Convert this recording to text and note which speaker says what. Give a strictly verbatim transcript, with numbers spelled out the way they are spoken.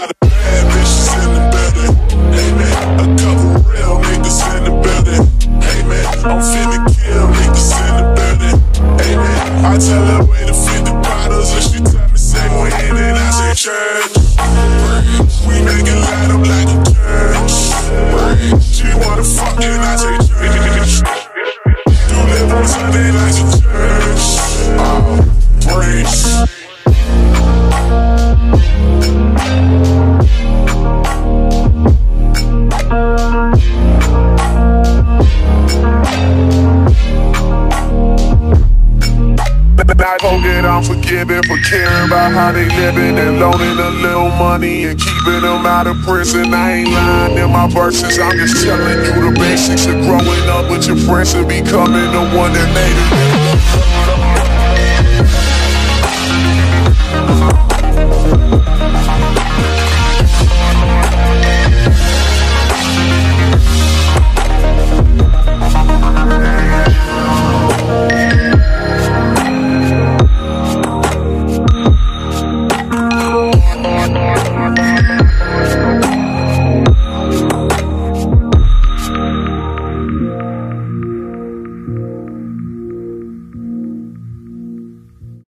Speaker 1: lot of bad bitches in the building. Hey man, a couple real niggas in the building. Hey man, I'm finna kill niggas in the building. Hey man, I tell her where to fit the bottles and she tell me say when and I say church. We make it light up like a church. She wanna fuck and I say church. Do live on Sunday like a church. Oh, praise. I forget I'm forgiven for caring about how they living and loaning a little money and keeping them out of prison. I ain't lying in my verses, I'm just telling you the basics of growing up with your friends and becoming the one that made it.